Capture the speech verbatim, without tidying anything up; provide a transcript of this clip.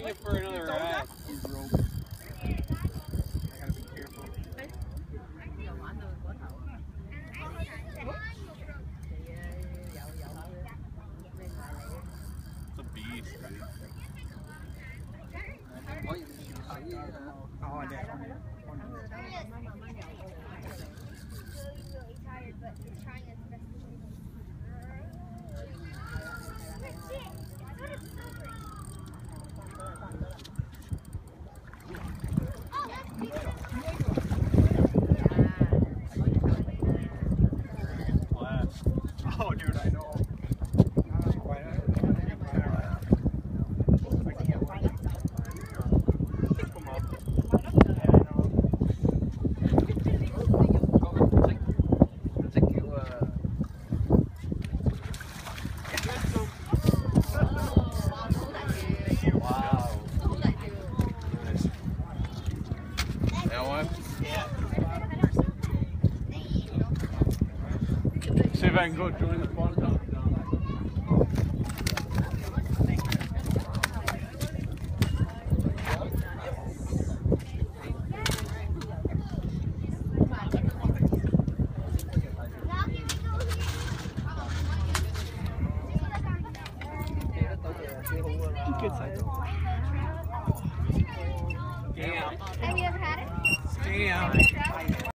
seen it for another ride. He's rope. I gotta be careful. It's a beast, dude. Oh, I did. Oh, dude, I know. See if I can go join the fun time. Good side. Damn. Have you ever had it? Damn.